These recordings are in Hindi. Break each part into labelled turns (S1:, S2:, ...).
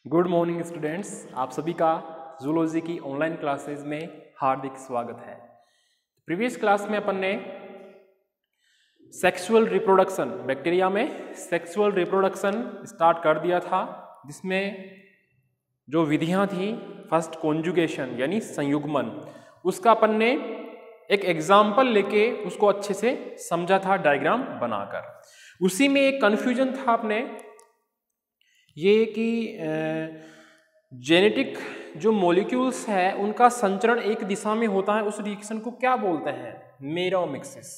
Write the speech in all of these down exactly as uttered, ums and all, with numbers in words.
S1: गुड मॉर्निंग स्टूडेंट्स, आप सभी का जूलॉजी की ऑनलाइन क्लासेस में हार्दिक स्वागत है। प्रीवियस क्लास में अपन ने सेक्सुअल रिप्रोडक्शन, बैक्टीरिया में सेक्सुअल रिप्रोडक्शन स्टार्ट कर दिया था, जिसमें जो विधियां थी, फर्स्ट कॉन्जुगेशन यानी संयुग्मन, उसका अपन ने एक एग्जाम्पल लेके उसको अच्छे से समझा था डायग्राम बनाकर। उसी में एक कन्फ्यूजन था अपने ये कि जेनेटिक जो मॉलिक्यूल्स है उनका संचरण एक दिशा में होता है, उस रिएक्शन को क्या बोलते हैं? मेरोमिक्सिस।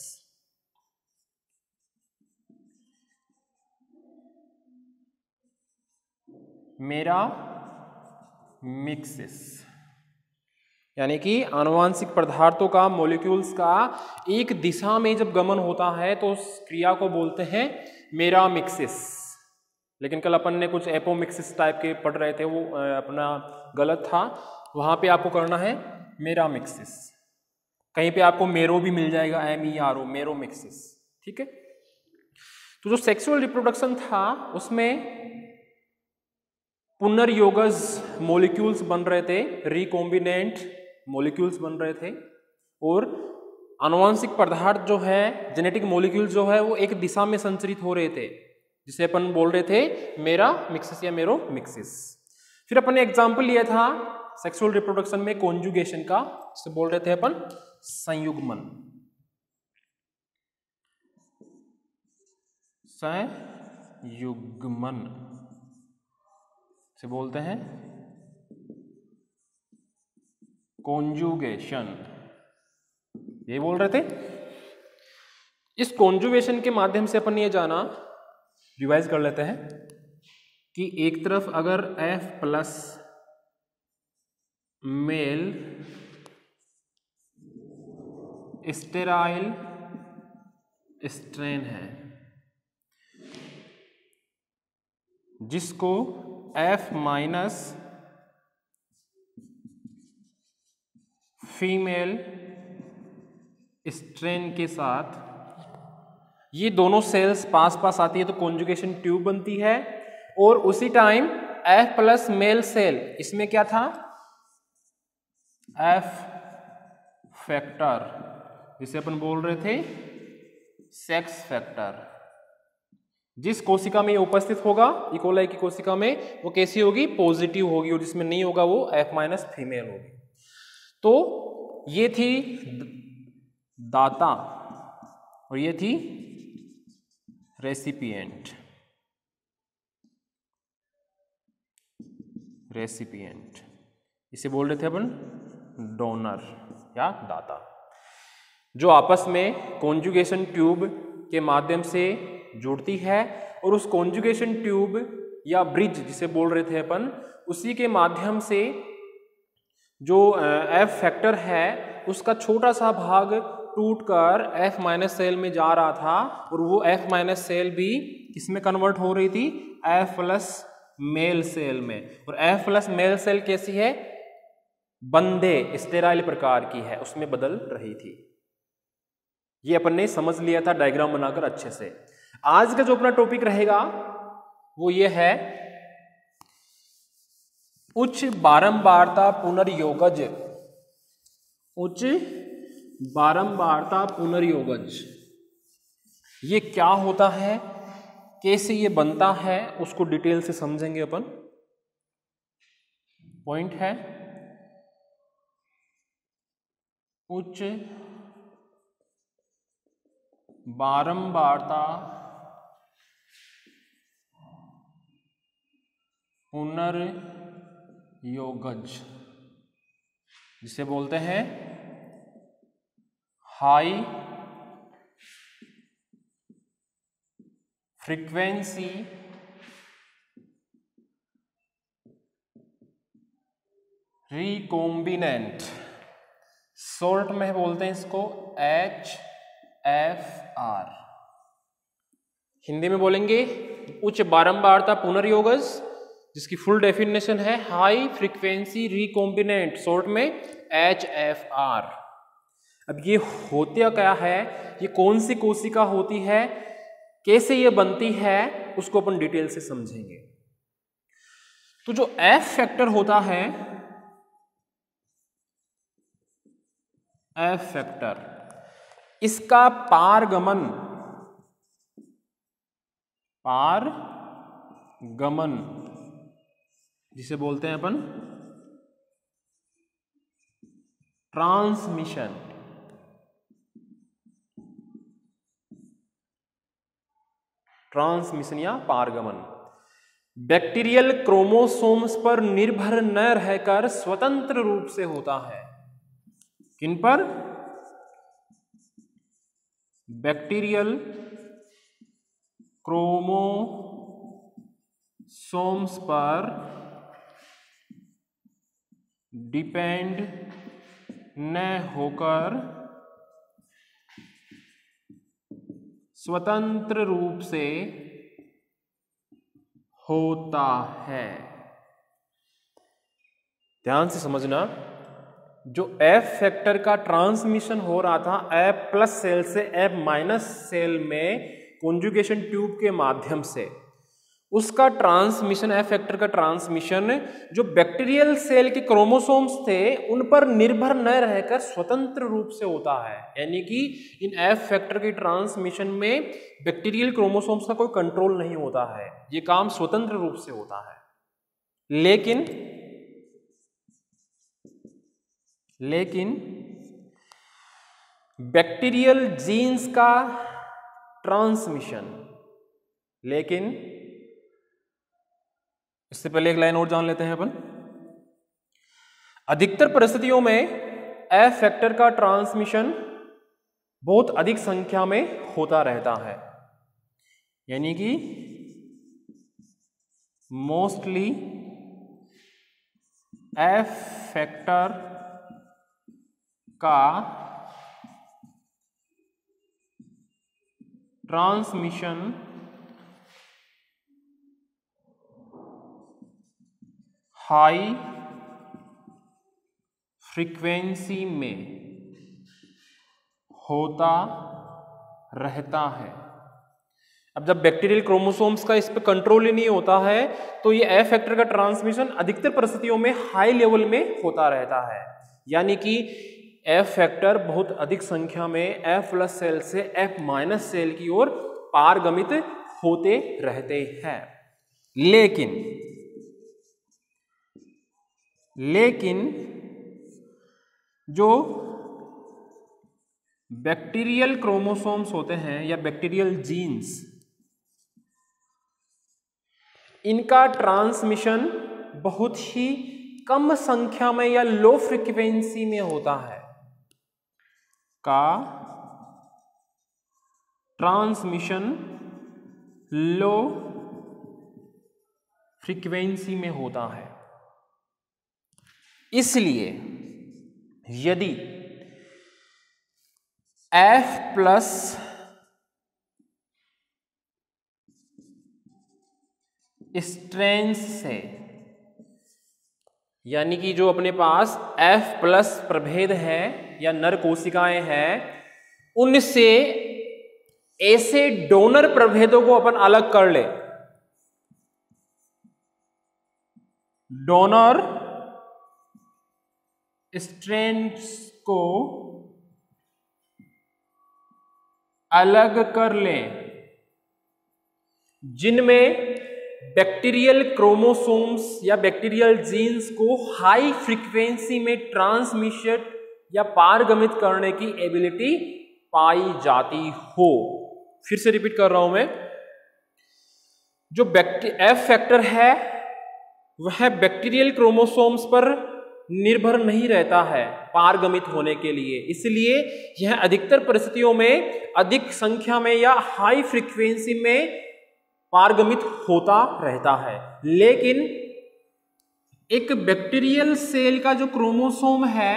S1: मेरोमिक्सिस यानी कि आनुवांशिक पदार्थों का, मॉलिक्यूल्स का एक दिशा में जब गमन होता है तो उस क्रिया को बोलते हैं मेरोमिक्सिस। लेकिन कल अपन ने कुछ एपोमिक्सिस टाइप के पढ़ रहे थे, वो अपना गलत था। वहां पे आपको करना है मेरोमिक्सिस। कहीं पे आपको मेरो भी मिल जाएगा, एम ई आर ओ, मेरोमिक्सिस। ठीक है। तो जो सेक्सुअल रिप्रोडक्शन था उसमें पुनर्योगज मॉलिक्यूल्स बन रहे थे, रिकॉम्बिनेंट मॉलिक्यूल्स बन रहे थे, और आनुवांशिक पदार्थ जो है, जेनेटिक मॉलिक्यूल जो है, वो एक दिशा में संचरित हो रहे थे, जिसे अपन बोल रहे थे मेरोमिक्सिस या मेरोमिक्सिस। फिर अपन ने एग्जांपल लिया था सेक्सुअल रिप्रोडक्शन में कॉन्जुगेशन का, जिसे बोल रहे थे अपन संयुग्मन। संयुग्मन से बोलते हैं कॉन्जुगेशन, ये बोल रहे थे। इस कॉन्जुगेशन के माध्यम से अपन ये जाना, रिवाइज कर लेते हैं कि एक तरफ अगर F plus male sterile strain है, जिसको F माइनस फीमेल स्ट्रेन के साथ ये दोनों सेल्स पास पास आती है तो कॉन्जुगेशन ट्यूब बनती है। और उसी time F plus male cell, इसमें क्या था? F फैक्टर, जिसे अपन बोल रहे थे सेक्स फैक्टर, जिस कोशिका में ये उपस्थित होगा, इकोलाई की कोशिका में, वो कैसी होगी? पॉजिटिव होगी, और जिसमें नहीं होगा वो F माइनस फीमेल होगी। तो ये थी दाता और ये थी रेसिपिएंट। रेसिपिएंट इसे बोल रहे थे अपन डोनर या दाता, जो आपस में कॉन्जुगेशन ट्यूब के माध्यम से जुड़ती है, और उस कॉन्जुगेशन ट्यूब या ब्रिज जिसे बोल रहे थे अपन, उसी के माध्यम से जो एफ फैक्टर है उसका छोटा सा भाग टूटकर F माइनस सेल में जा रहा था, और वो F माइनस सेल भी किसमें कन्वर्ट हो रही थी? F प्लस मेल सेल में। और F प्लस मेल सेल कैसी है? बंधे स्टेराइल प्रकार की है, उसमें बदल रही थी। ये अपन ने समझ लिया था डायग्राम बनाकर अच्छे से। आज का जो अपना टॉपिक रहेगा वो ये है उच्च बारंबारता पुनर्योगज। उच्च बारंबारता पुनर्योगज, ये क्या होता है, कैसे ये बनता है, उसको डिटेल से समझेंगे अपन। पॉइंट है उच्च बारंबारता पुनर्योगज, जिसे बोलते हैं हाई फ्रीक्वेंसी रिकॉम्बिनेंट, शॉर्ट में बोलते हैं इसको एच एफ आर। हिंदी में बोलेंगे उच्च बारंबारता पुनर्योगज, जिसकी फुल डेफिनेशन है हाई फ्रीक्वेंसी रिकॉम्बिनेंट, शॉर्ट में एच एफ आर। अब ये होता क्या है, ये कौन सी कोशिका होती है, कैसे ये बनती है, उसको अपन डिटेल से समझेंगे। तो जो एफ फैक्टर होता है, एफ फैक्टर, इसका पारगमन, पारगमन जिसे बोलते हैं अपन ट्रांसमिशन, ट्रांसमिशन या पारगमन बैक्टीरियल क्रोमोसोम्स पर निर्भर न रहकर स्वतंत्र रूप से होता है। किन पर? बैक्टीरियल क्रोमोसोम्स पर डिपेंड न होकर स्वतंत्र रूप से होता है। ध्यान से समझना, जो एफ फैक्टर का ट्रांसमिशन हो रहा था एफ प्लस सेल से एफ माइनस सेल में कॉन्जुगेशन ट्यूब के माध्यम से, उसका ट्रांसमिशन, एफ फैक्टर का ट्रांसमिशन जो बैक्टीरियल सेल के क्रोमोसोम्स थे उन पर निर्भर न रहकर स्वतंत्र रूप से होता है। यानी कि इन एफ फैक्टर के ट्रांसमिशन में बैक्टीरियल क्रोमोसोम्स का कोई कंट्रोल नहीं होता है, ये काम स्वतंत्र रूप से होता है। लेकिन लेकिन बैक्टीरियल जीन्स का ट्रांसमिशन, लेकिन इससे पहले एक लाइन और जान लेते हैं अपन। अधिकतर परिस्थितियों में एफ फैक्टर का ट्रांसमिशन बहुत अधिक संख्या में होता रहता है, यानी कि मोस्टली एफ फैक्टर का ट्रांसमिशन हाई फ्रीक्वेंसी में होता रहता है। अब जब बैक्टीरियल क्रोमोसोम्स का इस पर कंट्रोल ही नहीं होता है तो ये एफ फैक्टर का ट्रांसमिशन अधिकतर परिस्थितियों में हाई लेवल में होता रहता है, यानी कि एफ फैक्टर बहुत अधिक संख्या में एफ प्लस सेल से एफ माइनस सेल की ओर पारगमित होते रहते हैं। लेकिन लेकिन जो बैक्टीरियल क्रोमोसोम्स होते हैं या बैक्टीरियल जीन्स, इनका ट्रांसमिशन बहुत ही कम संख्या में या लो फ्रीक्वेंसी में होता है, का ट्रांसमिशन लो फ्रीक्वेंसी में होता है। इसलिए यदि F प्लस स्ट्रेंस से, यानी कि जो अपने पास F प्लस प्रभेद है या नर कोशिकाएं हैं, उनसे ऐसे डोनर प्रभेदों को अपन अलग कर ले, डोनर स्ट्रेंस को अलग कर लें जिनमें बैक्टीरियल क्रोमोसोम्स या बैक्टीरियल जीन्स को हाई फ्रीक्वेंसी में ट्रांसमिशन या पारगमित करने की एबिलिटी पाई जाती हो। फिर से रिपीट कर रहा हूं मैं, जो एफ फैक्टर है वह बैक्टीरियल क्रोमोसोम्स पर निर्भर नहीं रहता है पारगमित होने के लिए, इसलिए यह अधिकतर परिस्थितियों में अधिक संख्या में या हाई फ्रीक्वेंसी में पारगमित होता रहता है। लेकिन एक बैक्टीरियल सेल का जो क्रोमोसोम है,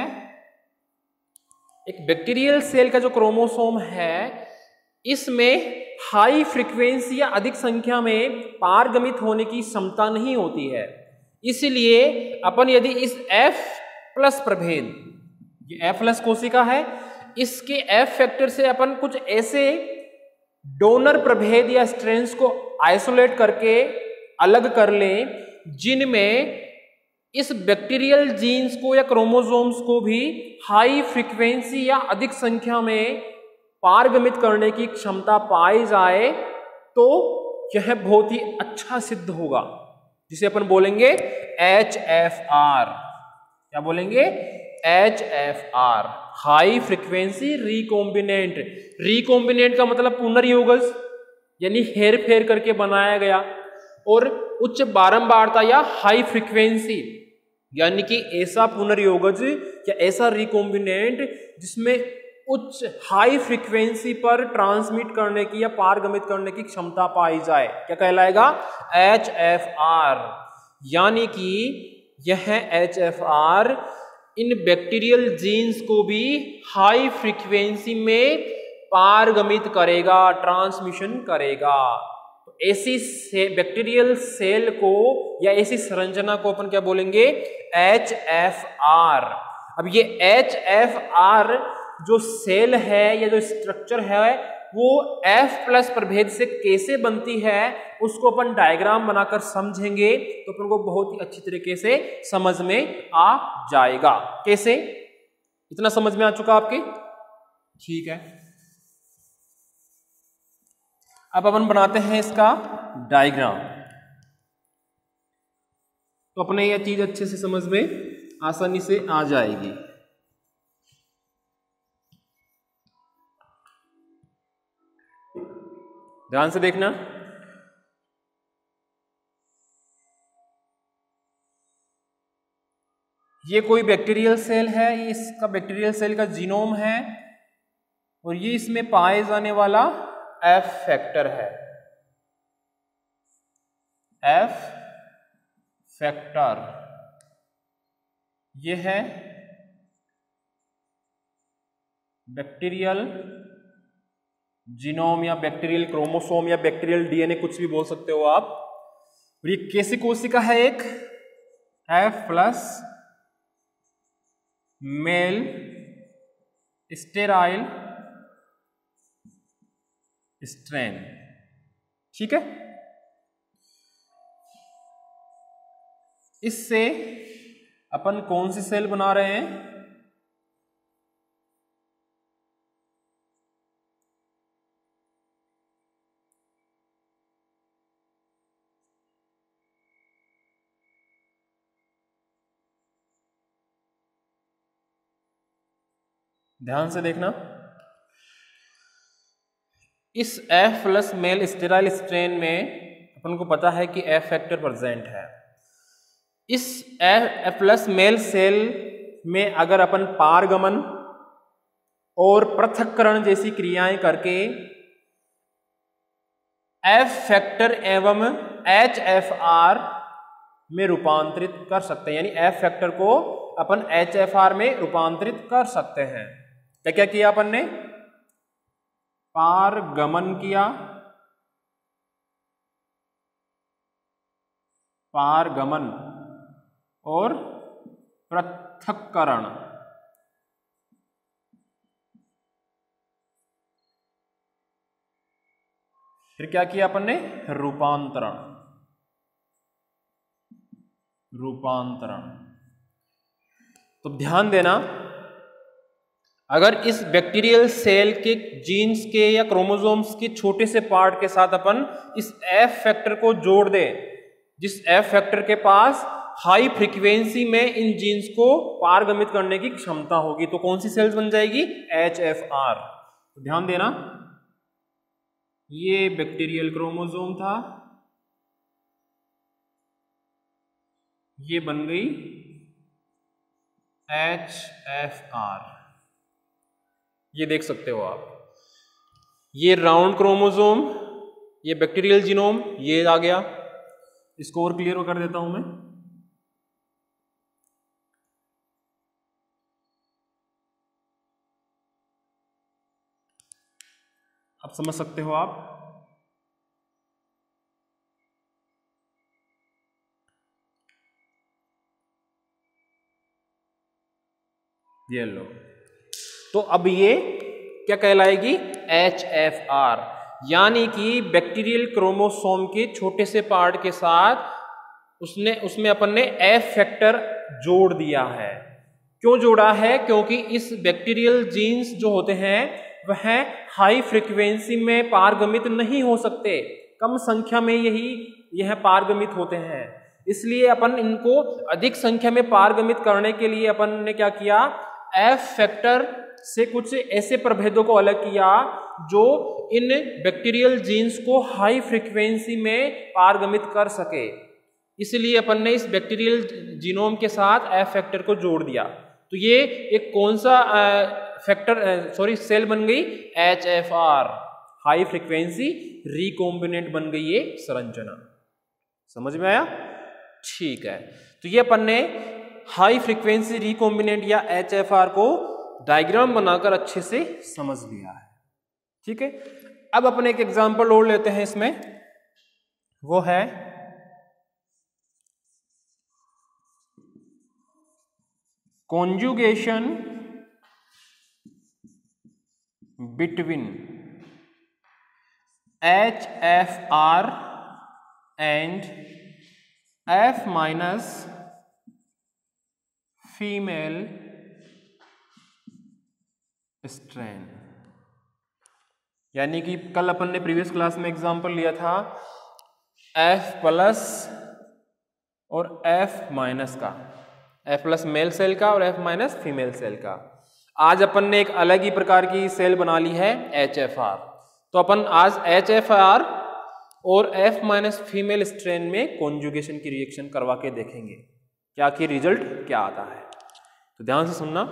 S1: एक बैक्टीरियल सेल का जो क्रोमोसोम है, इसमें हाई फ्रीक्वेंसी या अधिक संख्या में पारगमित होने की क्षमता नहीं होती है। इसलिए अपन यदि इस F प्लस प्रभेद, ये F प्लस कोशिका है, इसके F फैक्टर से अपन कुछ ऐसे डोनर प्रभेद या स्ट्रेंस को आइसोलेट करके अलग कर लें जिनमें इस बैक्टीरियल जीन्स को या क्रोमोसोम्स को भी हाई फ्रीक्वेंसी या अधिक संख्या में पारगमित करने की क्षमता पाई जाए तो यह बहुत ही अच्छा सिद्ध होगा, जिसे अपन बोलेंगे एच एफ आर। क्या बोलेंगे? H F R, high frequency recombinant. Recombinant का मतलब पुनर्योगज, यानी हेर फेर करके बनाया गया, और उच्च बारंबारता या हाई फ्रीक्वेंसी, यानी कि ऐसा पुनर्योगज या ऐसा रिकॉम्बिनेंट जिसमें उच्च हाई फ्रीक्वेंसी पर ट्रांसमिट करने की या पारगमित करने की क्षमता पाई जाए, क्या कहलाएगा? H F R. यानी कि यह एच एफ आर इन बैक्टीरियल जीन्स को भी हाई फ्रीक्वेंसी में पारगमित करेगा, ट्रांसमिशन करेगा। तो ऐसी से बैक्टीरियल सेल को या ऐसी संरचना को अपन क्या बोलेंगे? H F R. अब ये एच एफ आर जो सेल है या जो स्ट्रक्चर है वो F प्लस प्रभेद से कैसे बनती है उसको अपन डायग्राम बनाकर समझेंगे तो अपन को बहुत ही अच्छी तरीके से समझ में आ जाएगा। कैसे? इतना समझ में आ चुका आपके? ठीक है, अब अपन बनाते हैं इसका डायग्राम, तो अपने यह चीज अच्छे से समझ में आसानी से आ जाएगी। ध्यान से देखना। ये कोई बैक्टीरियल सेल है, ये इसका बैक्टीरियल सेल का जीनोम है और ये इसमें पाए जाने वाला एफ फैक्टर है। एफ फैक्टर ये है बैक्टीरियल जीनोम या बैक्टीरियल क्रोमोसोम या बैक्टीरियल डीएनए, कुछ भी बोल सकते हो आप। और ये कैसी कोशिका है? एक F plus male sterile strain. ठीक है, इससे अपन कौन सी सेल बना रहे हैं? ध्यान से देखना। इस F plus male sterile strain में अपन को पता है कि F फैक्टर प्रेजेंट है। इस F प्लस मेल सेल में अगर अपन पारगमन और पृथक्करण जैसी क्रियाएं करके F फैक्टर एवं एच एफ आर में रूपांतरित कर सकते हैं, यानी F फैक्टर को अपन एच एफ आर में रूपांतरित कर सकते हैं। क्या क्या किया अपन ने? पारगमन किया, पारगमन और पृथक्करण। फिर क्या किया अपन ने? रूपांतरण, रूपांतरण। तो ध्यान देना, अगर इस बैक्टीरियल सेल के जीन्स के या क्रोमोसोम्स के छोटे से पार्ट के साथ अपन इस एफ फैक्टर को जोड़ दें, जिस एफ फैक्टर के पास हाई फ्रीक्वेंसी में इन जीन्स को पारगमित करने की क्षमता होगी, तो कौन सी सेल्स बन जाएगी? H F R. तो ध्यान देना, ये बैक्टीरियल क्रोमोसोम था, ये बन गई एच एफ आर। ये देख सकते हो आप, ये राउंड क्रोमोसोम, ये बैक्टीरियल जीनोम, ये आ गया। इसको और क्लियर कर देता हूं मैं। अब समझ सकते हो आप। ये लो, तो अब ये क्या कहलाएगी? एच एफ आर, यानी कि बैक्टीरियल क्रोमोसोम के छोटे से पार्ट के साथ उसने उसमें अपन ने एफ फैक्टर जोड़ दिया है। क्यों जोड़ा है? क्योंकि इस बैक्टीरियल जीन्स जो होते हैं वह हाई फ्रीक्वेंसी में पारगमित नहीं हो सकते, कम संख्या में यही यह पारगमित होते हैं। इसलिए अपन इनको अधिक संख्या में पारगमित करने के लिए अपन ने क्या किया, एफ फैक्टर से कुछ ऐसे प्रभेदों को अलग किया जो इन बैक्टीरियल जीन्स को हाई फ्रीक्वेंसी में पारगमित कर सके। इसलिए अपन ने इस बैक्टीरियल जीनोम के साथ एफ फैक्टर को जोड़ दिया। तो ये एक कौन सा फैक्टर सॉरी सेल बन गई? H F R, high frequency recombinant बन गई ये संरचना। समझ में आया? ठीक है, तो ये अपन ने हाई फ्रीक्वेंसी रिकॉम्बिनेंट या एच एफ आर को डायग्राम बनाकर अच्छे से समझ लिया है। ठीक है, अब अपन एक एग्जांपल और लेते हैं इसमें, वो है conjugation between H F R and F minus female strain। यानी कि कल अपन ने प्रीवियस क्लास में एग्जांपल लिया था F प्लस और F माइनस का, F प्लस मेल सेल का और F माइनस फीमेल सेल का। आज अपन ने एक अलग ही प्रकार की सेल बना ली है एच एफ आर। तो अपन आज एच एफ आर और F माइनस फीमेल स्ट्रेन में कॉन्जुगेशन की रिएक्शन करवा के देखेंगे क्या कि रिजल्ट क्या आता है। तो ध्यान से सुनना,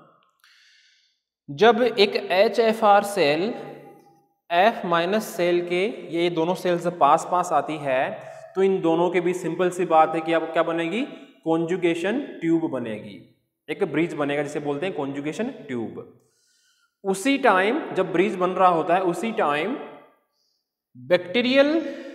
S1: जब एक H F R cell F minus cell के, ये दोनों सेल से पास पास आती है, तो इन दोनों के बीच सिंपल सी बात है कि अब क्या बनेगी? कॉन्जुगेशन ट्यूब बनेगी, एक ब्रिज बनेगा जिसे बोलते हैं कॉन्जुगेशन ट्यूब। उसी टाइम जब ब्रिज बन रहा होता है, उसी टाइम बैक्टीरियल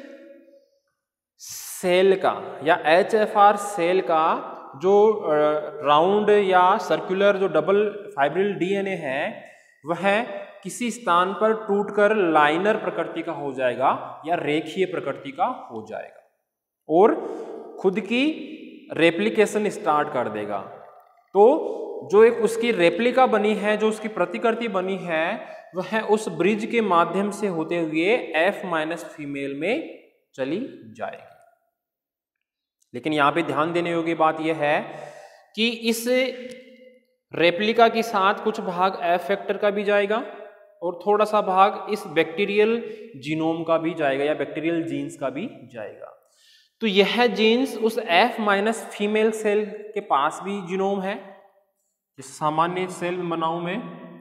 S1: सेल का या एच एफ आर सेल का जो राउंड या सर्कुलर जो डबल फाइब्रिल डीएनए है वह किसी स्थान पर टूटकर लाइनर प्रकृति का हो जाएगा या रेखीय प्रकृति का हो जाएगा और खुद की रेप्लिकेशन स्टार्ट कर देगा। तो जो एक उसकी रेप्लिका बनी है, जो उसकी प्रतिकृति बनी है, वह उस ब्रिज के माध्यम से होते हुए F माइनस फीमेल में चली जाएगी। लेकिन यहाँ पे ध्यान देने योग्य बात यह है कि इस रेप्लिका के साथ कुछ भाग F फैक्टर का भी जाएगा और थोड़ा सा भाग इस बैक्टीरियल जीनोम का भी जाएगा या बैक्टीरियल जीन्स का भी जाएगा। तो यह जीन्स उस F माइनस फीमेल सेल के पास भी जीनोम है, जिस सामान्य सेल में बनाऊं मैं,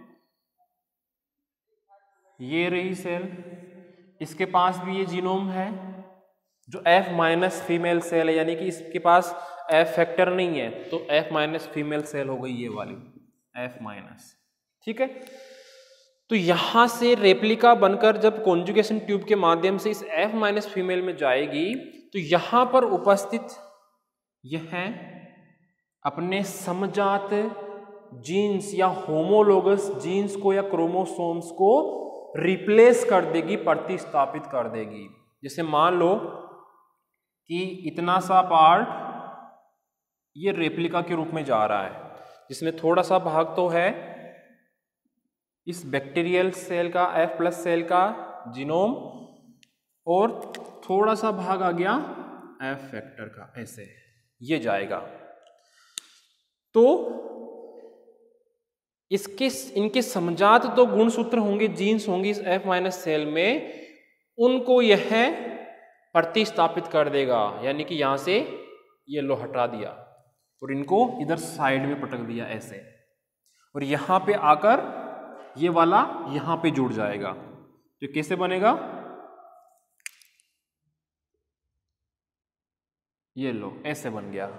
S1: ये रही सेल, इसके पास भी ये जीनोम है जो F माइनस फीमेल सेल है, यानी कि इसके पास F फैक्टर नहीं है, तो F माइनस फीमेल सेल हो गई ये वाली F माइनस। ठीक है, तो यहां से रेप्लिका बनकर जब कॉन्जुगेशन ट्यूब के माध्यम से इस F माइनस फीमेल में जाएगी, तो यहां पर उपस्थित यह अपने समजात जीन्स या होमोलोगस जीन्स को या क्रोमोसोम्स को रिप्लेस कर देगी, प्रतिस्थापित कर देगी। जैसे मान लो कि इतना सा पार्ट ये रेप्लिका के रूप में जा रहा है, जिसमें थोड़ा सा भाग तो है इस बैक्टीरियल सेल का, F प्लस सेल का जीनोम, और थोड़ा सा भाग आ गया F फैक्टर का, ऐसे ये जाएगा। तो इसके इनके समजात तो गुणसूत्र होंगे, जीन्स होंगी इस F माइनस सेल में, उनको यह प्रतिस्थापित कर देगा, यानी कि यहां से ये लो हटा दिया और इनको इधर साइड में पटक दिया ऐसे, और यहां पे आकर ये वाला यहां पे जुड़ जाएगा। तो कैसे बनेगा? ये लो ऐसे बन गया।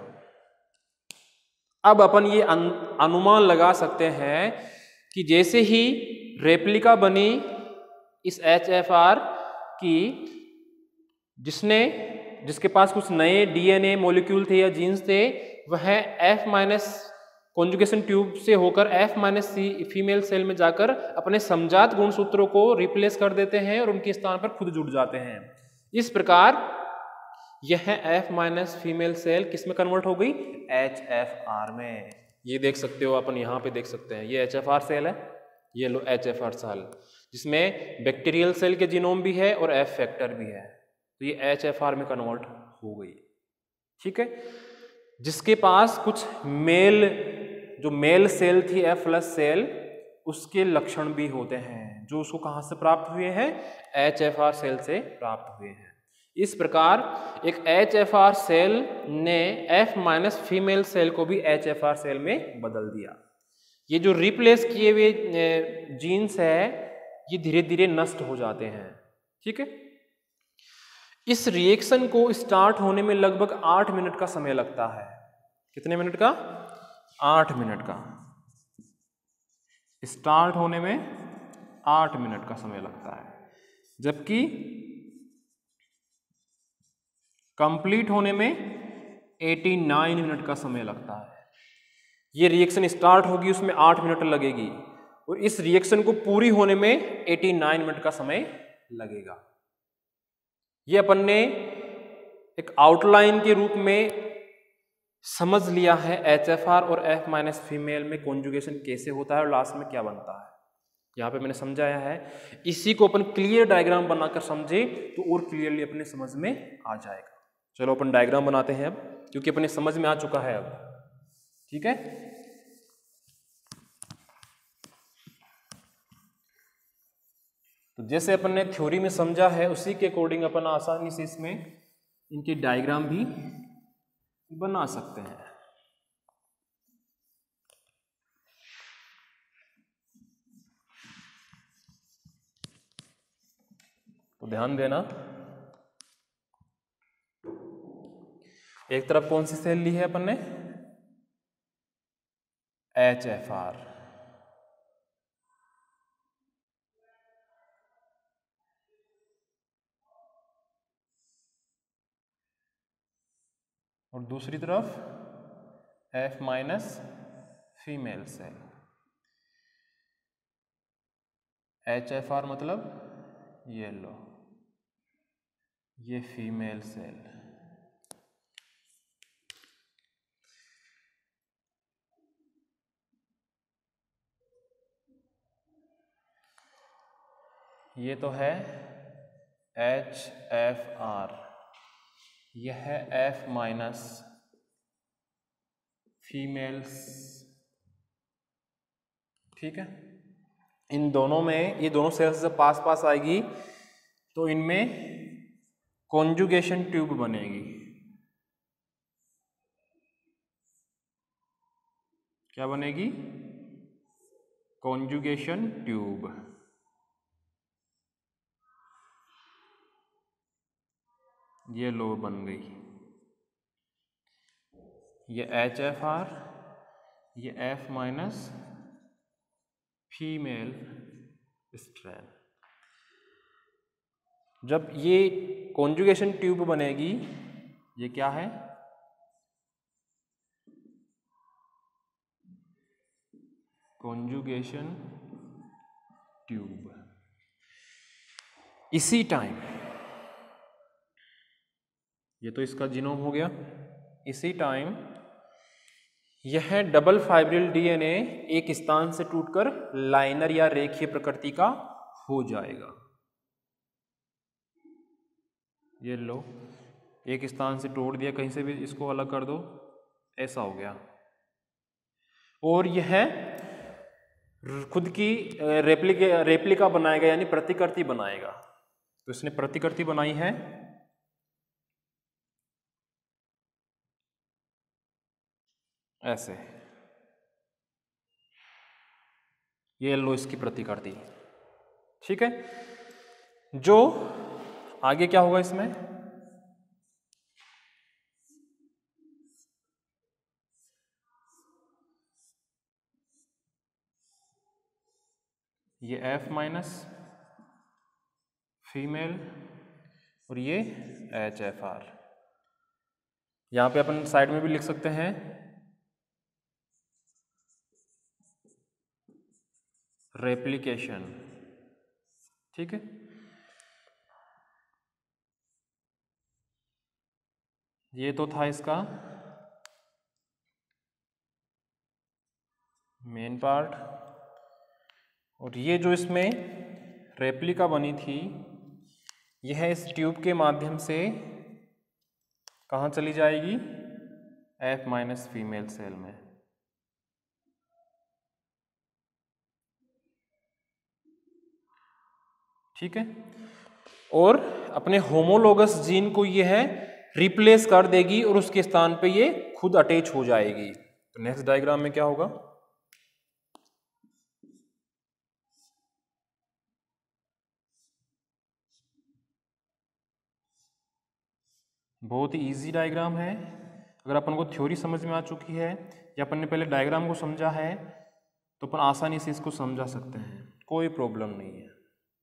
S1: अब अपन ये अनुमान लगा सकते हैं कि जैसे ही रेप्लिका बनी इस एच एफ आर की, जिसने जिसके पास कुछ नए डीएनए मॉलिक्यूल थे या जीन्स थे, वह F माइनस कॉन्जुगेशन ट्यूब से होकर F माइनस फीमेल सेल में जाकर अपने समजात गुणसूत्रों को रिप्लेस कर देते हैं और उनके स्थान पर खुद जुड़ जाते हैं। इस प्रकार यह एफ माइनस फीमेल सेल किस में कन्वर्ट हो गई, एच एफ आर में। ये देख सकते हो अपन, यहाँ पे देख सकते हैं, ये एच एफ आर सेल है, ये लो एच एफ आर सेल, जिसमें बैक्टीरियल सेल के जीनोम भी है और एफ फैक्टर भी है, तो ये एच एफ आर में कन्वर्ट हो गई। ठीक है, जिसके पास कुछ मेल, जो मेल सेल थी एफ प्लस सेल, उसके लक्षण भी होते हैं, जो उसको कहाँ से प्राप्त हुए हैं, एच एफ आर सेल से प्राप्त हुए हैं। इस प्रकार एक एच एफ आर सेल ने एफ माइनस फीमेल सेल को भी एच एफ आर सेल में बदल दिया। ये जो रिप्लेस किए हुए जीन्स है ये धीरे धीरे नष्ट हो जाते हैं। ठीक है, इस रिएक्शन को स्टार्ट होने में लगभग आठ मिनट का समय लगता है। कितने मिनट का, आठ मिनट का। स्टार्ट होने में आठ मिनट का समय लगता है, जबकि कंप्लीट होने में नवासी मिनट का समय लगता है। ये रिएक्शन स्टार्ट होगी उसमें आठ मिनट लगेगी और इस रिएक्शन को पूरी होने में नवासी मिनट का समय लगेगा। ये अपन ने एक आउटलाइन के रूप में समझ लिया है एच एफ आर और एफ माइनस फीमेल में कॉन्जुगेशन कैसे होता है और लास्ट में क्या बनता है, यहाँ पे मैंने समझाया है। इसी को अपन क्लियर डायग्राम बनाकर समझे तो और क्लियरली अपने समझ में आ जाएगा। चलो अपन डायग्राम बनाते हैं अब, क्योंकि अपने समझ में आ चुका है अब। ठीक है, तो जैसे अपन ने थ्योरी में समझा है उसी के अकॉर्डिंग अपन आसानी से इसमें इनके डायग्राम भी बना सकते हैं। तो ध्यान देना, एक तरफ कौन सी सेल ली है अपन ने, एच एफ आर, और दूसरी तरफ F minus female cell. H F R मतलब ये लो, ये फीमेल सेल, ये तो है एच एफ आर, यह है एफ माइनस फीमेल्स। ठीक है, इन दोनों में, ये दोनों सेल्स जब पास पास आएगी तो इनमें कॉन्जुगेशन ट्यूब बनेगी। क्या बनेगी, कॉन्जुगेशन ट्यूब। ये लो बन गई, ये एच एफ आर, ये एफ माइनस फीमेल स्ट्रैंड। जब ये कॉन्जुगेशन ट्यूब बनेगी, ये क्या है, कॉन्जुगेशन ट्यूब। इसी टाइम, ये तो इसका जीनोम हो गया, इसी टाइम यह डबल फाइब्रिल डीएनए एक स्थान से टूटकर लाइनर या रेखीय प्रकृति का हो जाएगा। ये लो, एक स्थान से तोड़ दिया, कहीं से भी इसको अलग कर दो, ऐसा हो गया। और यह खुद की रेप्लिका रेप्लिका बनाएगा, यानी प्रतिकृति बनाएगा। तो इसने प्रतिकृति बनाई है, ऐसे। ये लो इसकी प्रतिकृति। ठीक है, जो आगे क्या होगा इसमें, ये एफ माइनस फीमेल और ये एच एफ आर। यहां पे अपन साइड में भी लिख सकते हैं रेप्लिकेशन। ठीक है, ये तो था इसका मेन पार्ट, और ये जो इसमें रेप्लिका बनी थी यह इस ट्यूब के माध्यम से कहाँ चली जाएगी, एफ माइनस फीमेल सेल में। ठीक है, और अपने होमोलोगस जीन को यह रिप्लेस कर देगी और उसके स्थान पे ये खुद अटैच हो जाएगी। तो नेक्स्ट डायग्राम में क्या होगा, बहुत ही इजी डायग्राम है। अगर अपन को थ्योरी समझ में आ चुकी है या अपन ने पहले डायग्राम को समझा है तो अपन आसानी से इसको समझा सकते हैं, कोई प्रॉब्लम नहीं है।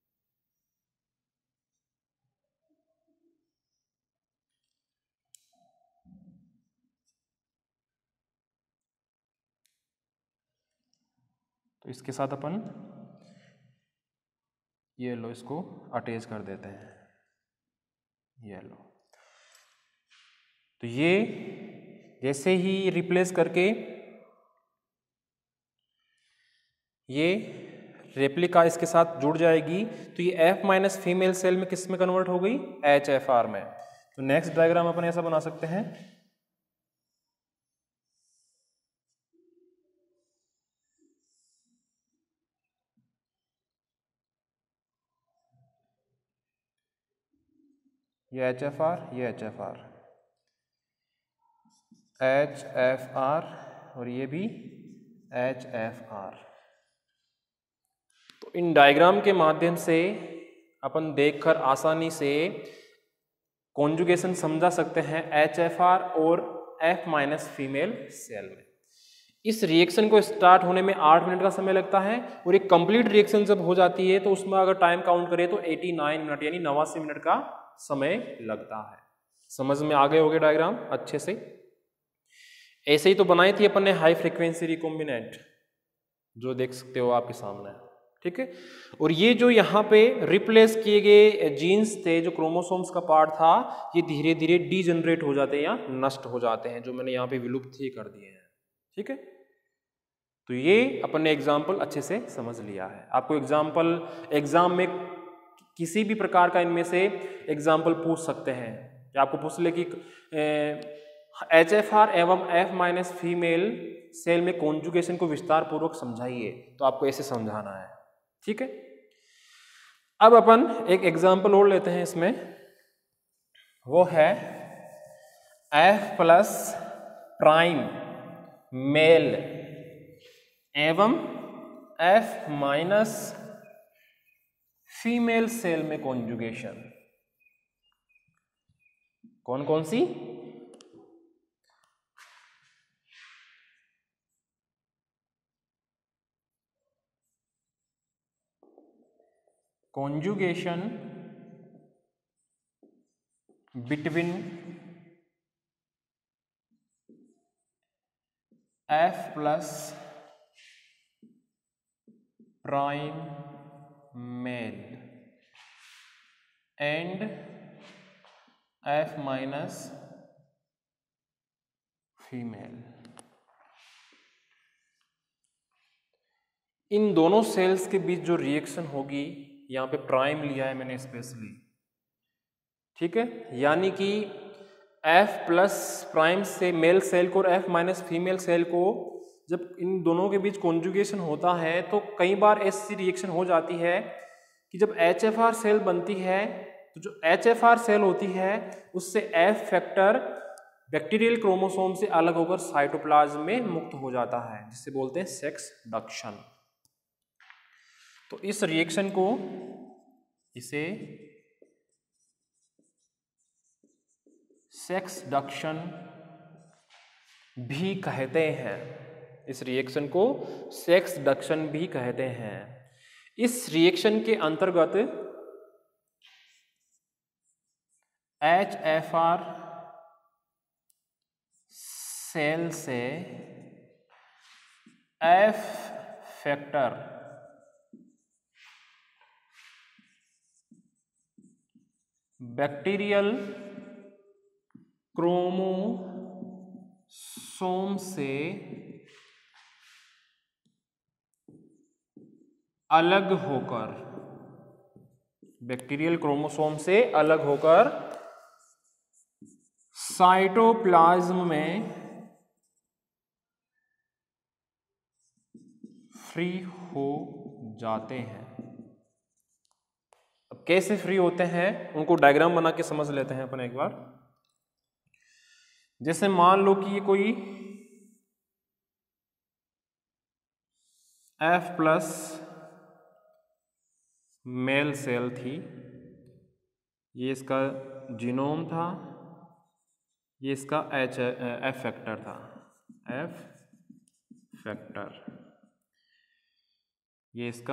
S1: तो इसके साथ अपन ये लो इसको अटैच कर देते हैं, ये लो। तो ये जैसे ही रिप्लेस करके ये रेप्लिका इसके साथ जुड़ जाएगी तो ये एफ माइनस फीमेल सेल में किस में कन्वर्ट हो गई, एच एफ आर में। तो नेक्स्ट डायग्राम अपन ऐसा बना सकते हैं, ये एच एफ आर, ये H F R, H F R और ये भी एच एफ आर। तो इन डायग्राम के माध्यम से अपन देखकर आसानी से कॉन्जुगेशन समझा सकते हैं एच एफ आर और एफ माइनस फीमेल सेल में। इस रिएक्शन को स्टार्ट होने में आठ मिनट का समय लगता है और एक कंप्लीट रिएक्शन जब हो जाती है तो उसमें अगर टाइम काउंट करें तो नवासी मिनट यानी नवासी मिनट का समय लगता है। समझ में आ गए होंगे डायग्राम अच्छे से। ऐसे ही तो बनाई थी अपन ने हाई फ्रीक्वेंसी रिकॉम्बिनेंट, जो देख सकते हो आपके सामने, ठीक है। और ये जो यहाँ पे रिप्लेस किए गए जीन्स थे, जो क्रोमोसोम्स का पार्ट था, ये धीरे धीरे डीजनरेट हो जाते हैं या नष्ट हो जाते हैं, जो मैंने यहाँ पे विलुप्त ही कर दिए हैं, ठीक है। तो ये अपन ने एग्जाम्पल अच्छे से समझ लिया है। आपको एग्जाम्पल एग्जाम में किसी भी प्रकार का इनमें से एग्जाम्पल पूछ सकते हैं, या आपको पूछ ले कि एच एफ आर एवं एफ माइनस फीमेल सेल में कॉन्जुगेशन को विस्तार पूर्वक समझाइए, तो आपको ऐसे समझाना है, ठीक है। अब अपन एक एग्जाम्पल और लेते हैं इसमें, वो है एफ प्लस प्राइम मेल एवं एफ माइनस फीमेल सेल में कॉन्जुगेशन। कौन कौन सी, conjugation between F plus prime male and F minus female। इन दोनों सेल्स के बीच जो रिएक्शन होगी, यहाँ पे प्राइम लिया है मैंने स्पेशली, ठीक है, यानी कि F प्लस प्राइम से मेल सेल को और F माइनस फीमेल सेल को जब इन दोनों के बीच कॉन्जुगेशन होता है तो कई बार ऐसी रिएक्शन हो जाती है कि जब एच एफ आर सेल बनती है तो जो एच एफ आर सेल होती है उससे F फैक्टर बैक्टीरियल क्रोमोसोम से अलग होकर साइटोप्लाज्म में मुक्त हो जाता है, जिसे बोलते हैं सेक्स डक्शन। तो इस रिएक्शन को इसे सेक्स डक्शन भी कहते हैं। इस रिएक्शन को सेक्स डक्शन भी कहते हैं। इस रिएक्शन के अंतर्गत एच एफ आर सेल से एफ फैक्टर बैक्टीरियल क्रोमोसोम से अलग होकर, बैक्टीरियल क्रोमोसोम से अलग होकर साइटोप्लाज्म में फ्री हो जाते हैं। अब कैसे फ्री होते हैं उनको डायग्राम बना के समझ लेते हैं अपन एक बार। जैसे मान लो कि ये कोई एफ प्लस मेल सेल थी, ये इसका जीनोम था, ये इसका एच एफ फैक्टर था, एफ फैक्टर, ये इसका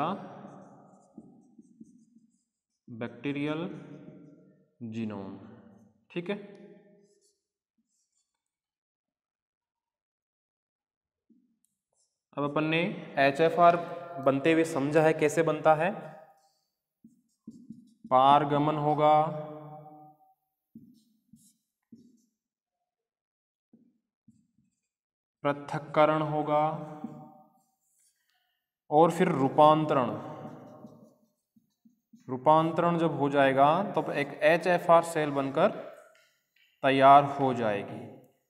S1: बैक्टीरियल जीनोम, ठीक है। अब अपन ने एच एफ आर बनते हुए समझा है, कैसे बनता है। पारगमन होगा, पृथक्करण होगा और फिर रूपांतरण। रूपांतरण जब हो जाएगा तो तो एक एच एफ आर सेल बनकर तैयार हो जाएगी।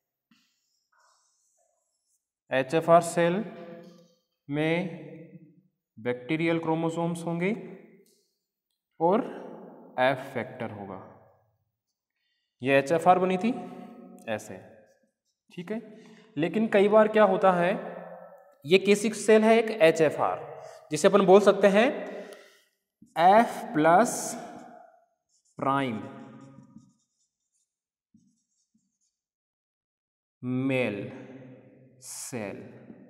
S1: एच एफ आर सेल में बैक्टीरियल क्रोमोसोम्स होंगे और एफ फैक्टर होगा। ये एच एफ आर बनी थी ऐसे, ठीक है। लेकिन कई बार क्या होता है, ये कैसी सेल है, एक एच एफ आर, जिसे अपन बोल सकते हैं F plus prime male cell.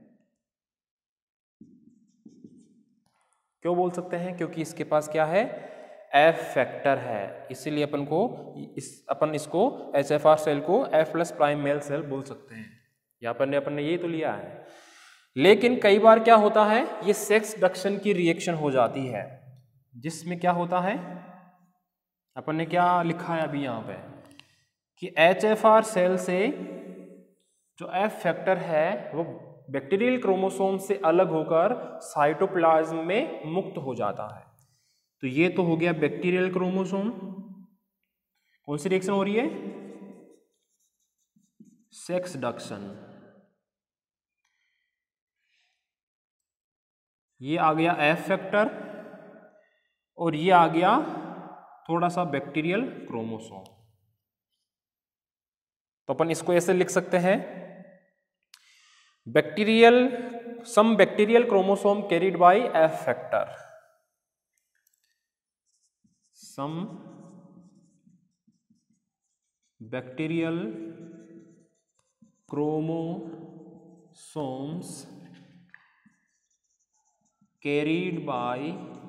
S1: क्यों बोल सकते हैं? क्योंकि इसके पास क्या है, एफ फैक्टर है, इसीलिए अपन को इस अपन इसको एच एफ आर सेल को F plus prime male cell बोल सकते हैं। यहाँ पर ने अपन ने ये तो लिया है। लेकिन कई बार क्या होता है, ये सेक्स डक्शन की रिएक्शन हो जाती है, जिसमें क्या होता है, अपन ने क्या लिखा है अभी यहाँ पे कि एच एफ आर सेल से जो एफ फैक्टर है वो बैक्टीरियल क्रोमोसोम से अलग होकर साइटोप्लाज्म में मुक्त हो जाता है। तो ये तो हो गया बैक्टीरियल क्रोमोसोम। कौन सी रिएक्शन हो रही है? Sexduction. ये आ गया एफ फैक्टर और ये आ गया थोड़ा सा बैक्टीरियल क्रोमोसोम। तो अपन इसको ऐसे लिख सकते हैं, bacterial some bacterial chromosome carried by F factor, some bacterial chromosomes carried by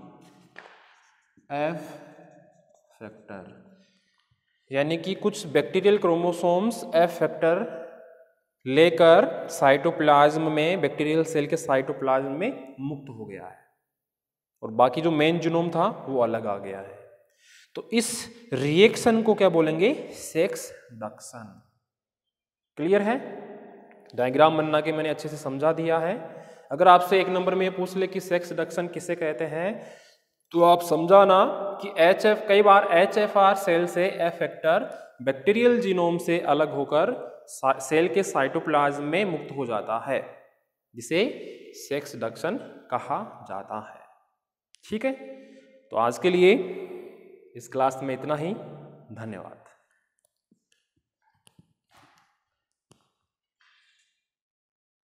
S1: F factor, यानी कि कुछ बैक्टीरियल क्रोमोसोम्स एफ फैक्टर लेकर साइटोप्लाज्म में, बैक्टीरियल सेल के साइटोप्लाज्म में मुक्त हो गया है और बाकी जो मेन जीनोम था वो अलग आ गया है। तो इस रिएक्शन को क्या बोलेंगे? Sexduction. क्लियर है? डायग्राम बना के मैंने अच्छे से समझा दिया है। अगर आपसे एक नंबर में ये पूछ ले कि सेक्स डक्शन किसे कहते हैं, तो आप समझाना कि एच एफ कई बार एच एफ आर सेल से एफ फैक्टर बैक्टीरियल जीनोम से अलग होकर सेल के साइटोप्लाज्म में मुक्त हो जाता है, जिसे सेक्स डक्शन कहा जाता है। ठीक है, तो आज के लिए इस क्लास में इतना ही। धन्यवाद।